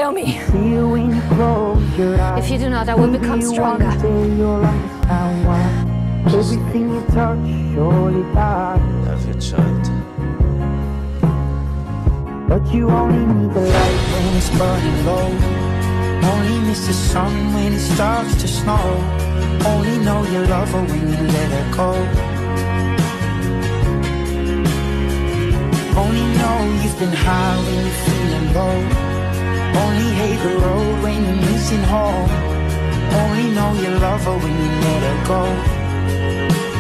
kill me. If you do not, I will become stronger. Everything you touch surely dies. Have your child. But you only need the light when it's burning low. Only miss the sun when it starts to snow. Only know you love her when you let her go. Only know you've been high when you're feeling low. Only hate the road when you're missing home. Only know you love her when you let her go.